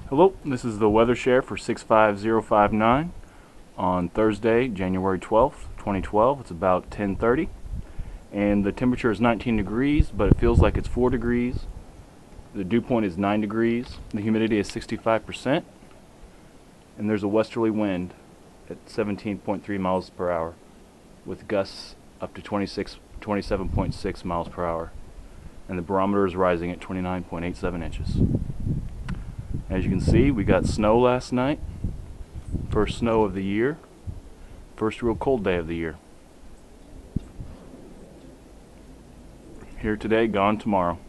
Hello, this is the weather share for 65059 on Thursday, January 12th, 2012. It's about 10:30 and the temperature is 19 degrees, but it feels like it's 4 degrees. The dew point is 9 degrees. The humidity is 65%, and there's a westerly wind at 17.3 miles per hour with gusts up to 27.6 miles per hour, and the barometer is rising at 29.87 inches. As you can see, we got snow last night. First snow of the year. First real cold day of the year. Here today, gone tomorrow.